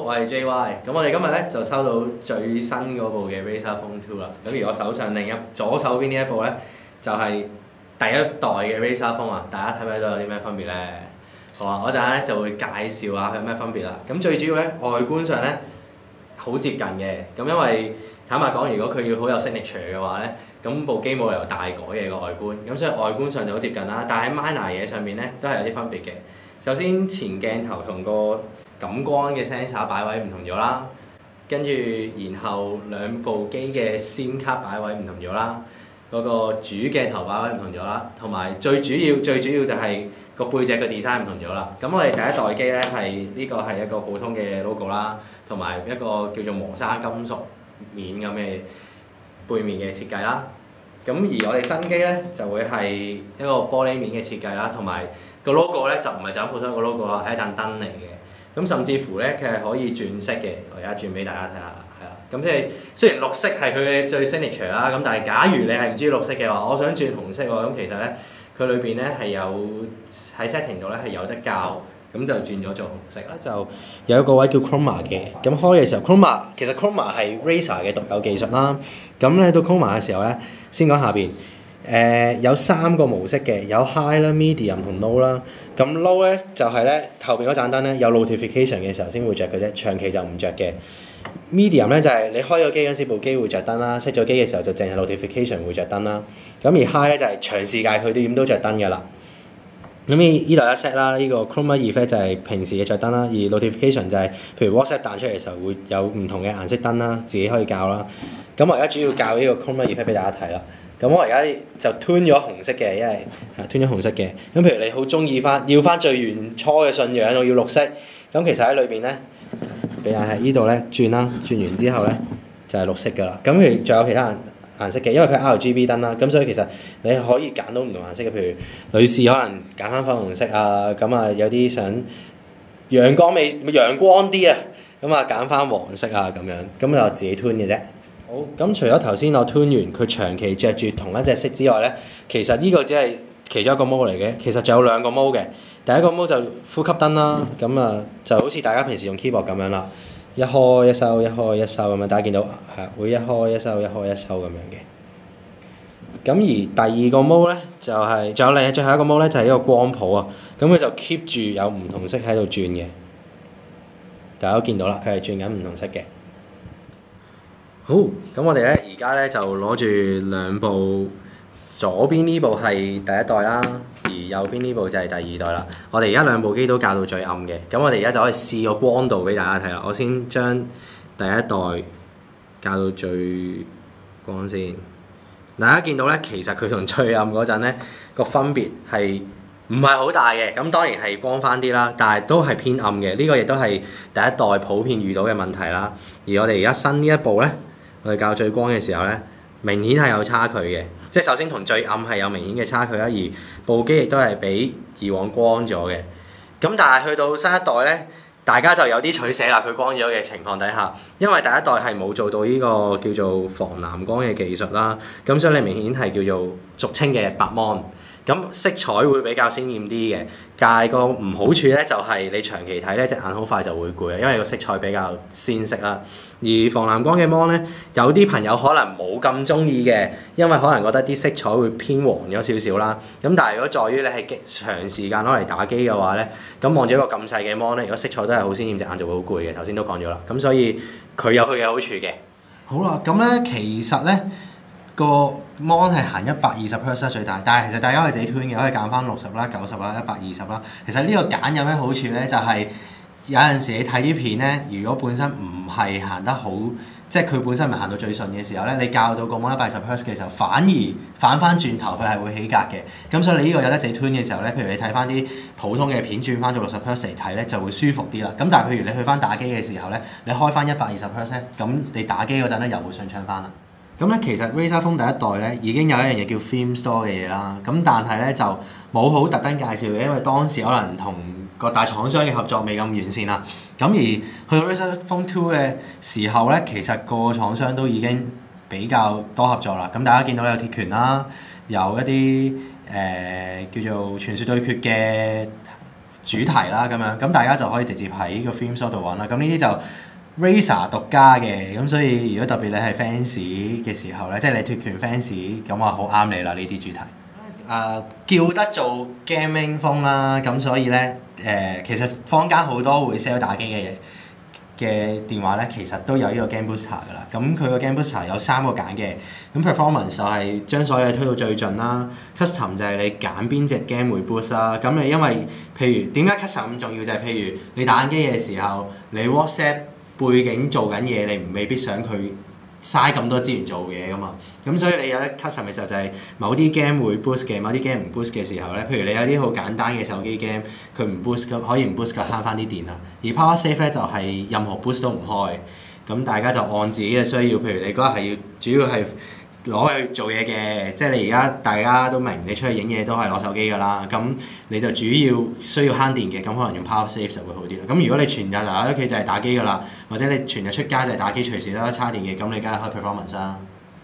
我係 JY。咁我哋今日咧就收到最新嗰部嘅 Razer Phone 2啦。咁而我手上左手邊呢一部咧，就係第一代嘅 Razer Phone 啊。大家睇唔睇到有啲咩分別咧？好啊，我陣間咧就會介紹下佢有咩分別啦。咁最主要咧，外觀上咧好接近嘅。咁因為坦白講，如果佢要好有 signature 嘅話咧，咁部機冇理由大改嘅個外觀。咁所以外觀上就好接近啦。但係喺 minor 嘢上面咧，都係有啲分別嘅。首先前鏡頭同個感光嘅 sensor 擺位唔同咗啦，跟住然後兩部機嘅 SIM 卡擺位唔同咗啦，嗰個主鏡頭擺位唔同咗啦，同埋最主要就係個背脊嘅 design 唔同咗啦。咁我哋第一代機咧呢個係一個普通嘅 logo 啦，同埋一個叫做磨砂金屬面咁嘅背面嘅設計啦。咁而我哋新機咧就會係一個玻璃面嘅設計啦，同埋個 logo 咧就唔係就咁普通一個 logo 啦，係一盞燈嚟嘅。咁甚至乎咧，佢係可以轉色嘅。我而家轉俾大家睇下啦，係啦。咁即係雖然綠色係佢嘅最 signature 啦，咁但係假如你係唔中意綠色嘅話，我想轉紅色喎。咁其實咧，佢裏邊咧係有喺 setting 度咧係有得校，咁就轉咗做紅色啦。就有一個位叫 Chroma 嘅，咁開嘅時候 Chroma 其實 Chroma 係 Razer 嘅獨有技術啦。咁咧到 Chroma 嘅時候咧，先講下邊。有3個模式嘅，有 High 啦、Medium 同 Low 啦。咁 Low 咧就係咧後邊嗰盞燈咧有 notification 嘅時候先會着嘅啫，長期就唔着嘅。Medium 咧就係你開咗機嗰陣時部機會着燈啦，熄咗機嘅時候就淨係 notification 會着燈啦。咁而 High 咧就係長時間佢點都着燈㗎啦。咁呢度一 set 啦，呢個 Chroma Effect 就係平時嘅着燈啦，而 notification 就係譬如 WhatsApp 彈出嚟嘅時候會有唔同嘅顏色燈啦，自己可以校啦。咁我而家主要校呢個 Chroma Effect 俾大家睇啦。咁我而家就 tune 咗紅色嘅，因為tune 咗紅色嘅。咁譬如你好中意要翻最原初嘅信仰，我要綠色。咁其實喺裏邊咧，俾人喺呢度咧轉啦，轉完之後咧就係綠色㗎啦。咁譬如仲有其他顏色嘅，因為佢係 RGB 燈啦，咁所以其實你可以揀到唔同顏色嘅。譬如女士可能揀翻粉紅色啊，咁啊有啲想陽光啲啊，咁啊揀翻黃色啊咁樣，咁就自己 tune 嘅啫。好，咁除咗頭先我 tune 完佢長期着住同一隻色之外咧，其實呢個只係其中一個 mode 嚟嘅，其實仲有2個 mode 嘅。第一個 mode 就呼吸燈啦，咁啊就好似大家平時用 keyboard 咁樣啦，一開一收，一開一收咁樣，大家見到係會一開一收，一開一收咁樣嘅。咁而第2個 mode 咧就係仲有最後一個 mode 咧就係一個光譜啊，咁佢就 keep 住有唔同色喺度轉嘅，大家都見到啦，佢係轉緊唔同色嘅。好，咁我哋咧而家咧就攞住2部，左邊呢部係第一代啦，而右邊呢部就係第2代啦。我哋而家2部機都校到最暗嘅，咁我哋而家就可以試個光度俾大家睇啦。我先將第一代校到最光先，大家見到咧，其實佢同最暗嗰陣咧個分別係唔係好大嘅，咁當然係光翻啲啦，但係都係偏暗嘅。呢個亦都係第一代普遍遇到嘅問題啦。而我哋而家新呢一部咧，我哋校最光嘅時候咧，明顯係有差距嘅，即係首先同最暗係有明顯嘅差距啦，而部機亦都係比以往光咗嘅。咁但係去到新一代咧，大家就有啲取捨啦。佢光咗嘅情況底下，因為第一代係冇做到呢個叫做防藍光嘅技術啦，咁所以你明顯係叫做俗稱嘅白 mon。咁色彩會比較鮮豔啲嘅，但係個唔好處咧就係你長期睇咧隻眼好快就會攰啊，因為個色彩比較鮮色啦。而防藍光嘅 mon 咧，有啲朋友可能冇咁中意嘅，因為可能覺得啲色彩會偏黃咗少少啦。咁但係如果在於你係長時間攞嚟打機嘅話咧，咁望住一個咁細嘅 mon 咧，如果色彩都係好鮮豔，隻眼就會好攰嘅。頭先都講咗啦，咁所以佢有佢嘅好處嘅。好啦，咁咧其實咧，個 mon 係行120Hz 最大，但係其實大家可以自己 tune 嘅，可以揀翻60啦、90啦、120啦。其實呢個揀有咩好處咧？就係有陣時你睇啲片咧，如果本身唔係行得好，即係佢本身唔係行到最順嘅時候咧，你校到個 mon 120Hz嘅時候，反翻轉頭佢係會起格嘅。咁所以你呢個有得自己 tune 嘅時候咧，譬如你睇翻啲普通嘅片轉翻到60Hz嚟睇咧，就會舒服啲啦。咁但係譬如你去翻打機嘅時候咧，你開翻120Hz咧，咁你打機嗰陣咧又會順暢翻啦。咁咧其實 Razer Phone 第一代咧已經有一樣嘢叫 Theme Store 嘅嘢啦，咁但係咧就冇好特登介紹嘅，因為當時可能同個大廠商嘅合作未咁完善啦。咁而去到 Razer Phone 2嘅時候咧，其實個廠商都已經比較多合作啦。咁大家見到有鐵拳啦，有一啲叫做傳説對決嘅主題啦咁樣，咁大家就可以直接喺個 Theme Store 度揾啦。咁呢啲就 Razer 獨家嘅，咁所以如果特別你係 fans 嘅時候咧，即係你脫拳 fans，咁啊好啱你啦呢啲主題。叫得做 gaming phone 啦，咁所以咧其實坊間好多會 sell 打機嘅電話咧，其實都有呢個 Game Booster 噶啦。咁佢個 Game Booster 有3個揀嘅，咁 performance 就係將所有嘢推到最盡啦。Custom 就係你揀邊隻 game 會 boost 啦。咁你因為譬如點解 custom 咁重要就係譬如你打緊機嘅時候，你 WhatsApp 背景做緊嘢，你未必想佢嘥咁多資源做嘢噶嘛，咁所以你有得 custom 嘅時候就係某啲 game 會 boost 嘅，某啲 game 唔 boost 嘅時候咧，譬如你有啲好簡單嘅手機 game， 佢唔 boost 咁可以唔 boost 㗎，慳翻啲電啦。而 Power Save 咧就係任何 boost 都唔開，咁大家就按自己嘅需要，譬如你嗰日係要主要係攞去做嘢嘅，即係你而家大家都明，你出去影嘢都係攞手機㗎啦，咁你就主要需要慳電嘅，咁可能用 Power Save 就會好啲啦。咁如果你全日留喺屋企就係打機㗎啦，或者你全日出街就係打機，隨時都得叉電嘅，咁你梗係開 performance 啦。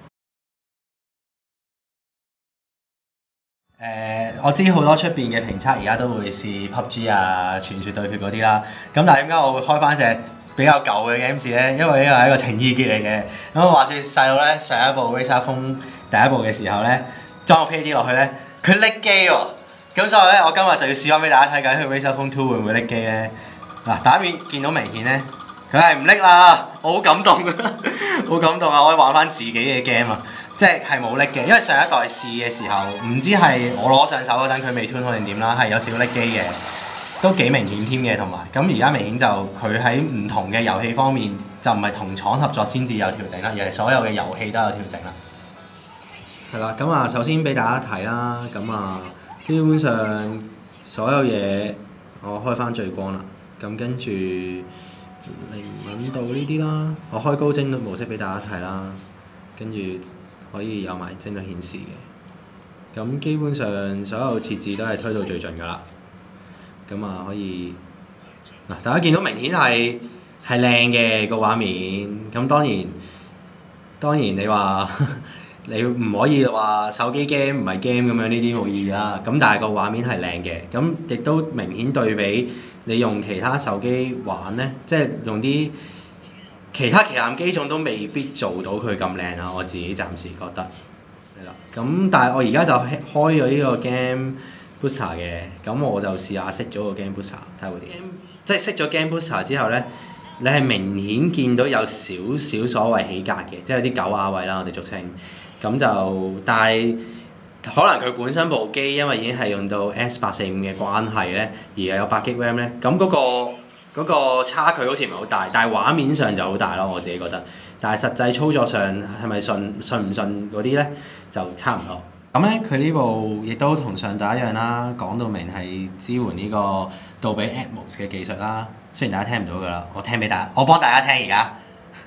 我知好多出邊嘅評測而家都會試 PUBG 啊、傳說對決嗰啲啦，咁但係點解我會開翻隻比較舊嘅 games 咧？因為呢個係一個情意結嚟嘅。咁話説細佬咧上一部 Razer Phone 第一部嘅時候咧，裝個 PD 落去咧，佢拎機喎。咁所以咧，我今日就要試翻俾大家睇緊，佢 Razer Phone 2會唔會拎機咧？嗱，大家見到明顯咧，佢係唔拎啦，我好感動啊，好感動啊！我可以玩翻自己嘅 game 啊！即係冇拎嘅，因為上一代試嘅時候，唔知係我攞上手嗰陣佢未 tune 好定點啦，係有少少拎機嘅，都幾明顯添嘅。同埋咁而家明顯就佢喺唔同嘅遊戲方面，就唔係同廠合作先至有調整啦，而係所有嘅遊戲都有調整啦。係啦，咁啊，首先俾大家睇啦，咁啊，基本上所有嘢我開翻最光啦，咁跟住靈敏度呢啲啦，我開高精模式俾大家睇啦，跟住可以有埋精度顯示嘅，咁基本上所有設置都係推到最盡㗎啦。咁啊可以嗱，大家見到明顯係靚嘅個畫面。咁當然你話你唔可以話手機 game 唔係 game 咁樣，呢啲冇意義啦。咁但係個畫面係靚嘅，咁亦都明顯對比你用其他手機玩咧，即係用啲其他旗艦機種都未必做到佢咁靚啊！我自己暫時覺得係啦。咁但係我而家就開咗呢個 Game Booster 嘅，咁我就試下熄咗個 Game Booster 睇下會點。即係熄咗 Game Booster 之後咧，你係明顯見到有少少所謂起格嘅，即係有啲狗牙位啦，我哋俗稱。咁就但係可能佢本身部機因為已經係用到 S845嘅關係咧，而又有8GB RAM 咧，咁嗰個差距好似唔係好大，但係畫面上就好大咯，我自己覺得。但係實際操作上係咪順唔順嗰啲咧，就差唔多。咁咧，佢呢部亦都同上代一樣啦，講到明係支援呢個杜比 Atmos 嘅技術啦。雖然大家聽唔到㗎啦，我幫大家聽而家。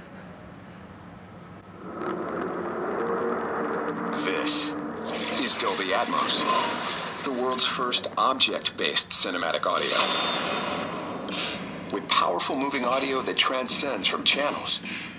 This is Dolby Atmos, the world's first object-based cinematic audio. With powerful moving audio that transcends from channels.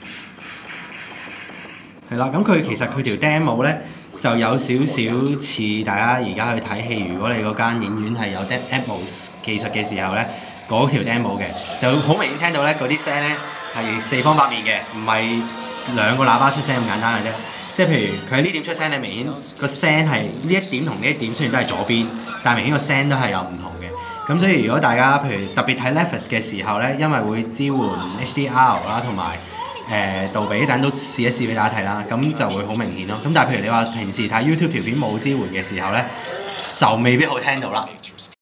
係啦，咁佢其實佢條 demo 咧就有少少似大家而家去睇戲，如果你嗰間影院係有 Atmos 技術嘅時候咧，嗰條 demo 嘅就好明顯聽到咧嗰啲聲咧係四方八面嘅，唔係兩個喇叭出聲咁簡單嘅啫。即係譬如佢喺呢點出聲，你明顯個聲係呢一點同呢一點雖然都係左邊，但係明顯個聲都係有唔同嘅。咁所以如果大家譬如特別睇 Netflix 嘅時候咧，因為會支援 HDR 啦，同埋杜比嗰陣都試一試俾大家睇啦，咁就會好明顯咯。咁但係譬如你話平時睇 YouTube 條片冇支援嘅時候咧，就未必好聽到啦。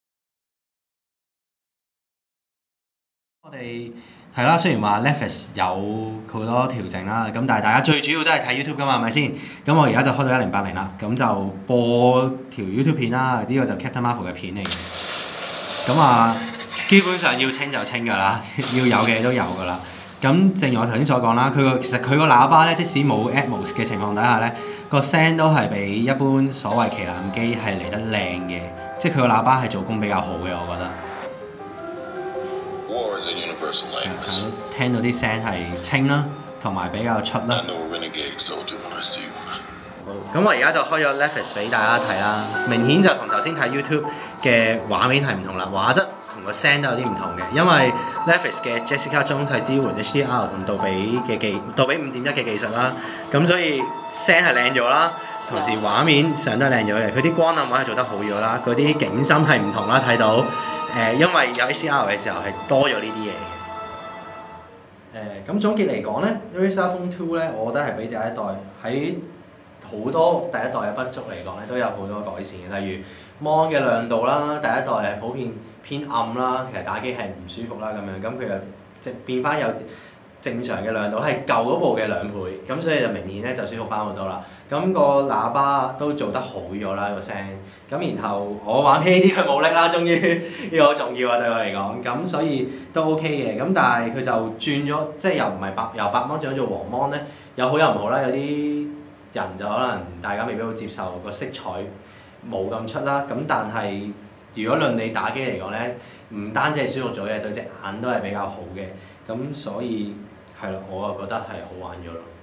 我哋係啦，雖然話 Netflix 有好多調整啦，咁但係大家最主要都係睇 YouTube 㗎嘛，係咪先？咁我而家就開到1080啦，咁就播條 YouTube 片啦，呢個就 Captain Marvel 嘅片嚟嘅。咁啊，基本上要清就清㗎啦，要有嘅都有㗎啦。咁正如我頭先所講啦，其實佢個喇叭咧，即使冇 Atmos 嘅情況底下咧，個聲都係比一般所謂旗艦機係嚟得靚嘅，即係佢個喇叭係做工比較好嘅，我覺得。聽到啲聲係清啦，同埋比較出啦。咁我而家就開咗 Netflix 俾大家睇啦，明顯就同頭先睇 YouTube 嘅畫面係唔同啦，畫質同個聲都有啲唔同嘅，因為 Netflix 嘅 Jessica Jones 係支援 HDR 同杜比5.1嘅技術啦，咁所以聲係靚咗啦，同時畫面上都係靚咗嘅，佢啲光暗位係做得好咗啦，嗰啲景深係唔同啦，睇到因為有 HDR 嘅時候係多咗呢啲嘢嘅。咁總結嚟講咧 Razer Phone 2咧，我覺得係比第一代喺好多第一代嘅不足嚟講咧，都有好多改善嘅，例如 mon 嘅亮度啦，第一代係普遍偏暗啦，其實打機係唔舒服啦咁樣，咁佢又即變翻有正常嘅亮度，係舊嗰部嘅2倍，咁所以就明顯咧就舒服翻好多啦。咁個喇叭都做得好咗啦個聲，咁然後我玩 PAD 佢冇力啦，終於呢個好重要啊對我嚟講，咁所以都 OK 嘅。咁但係佢就轉咗，即係又唔係由白 mon 轉咗做黃 mon 咧，有好有唔好啦。有啲人就可能大家未必好接受個色彩冇咁出啦。咁但係如果論你打機嚟講咧，唔單止係舒服咗嘅，對隻眼都係比較好嘅。咁所以係咯，我就覺得係好玩咗咯。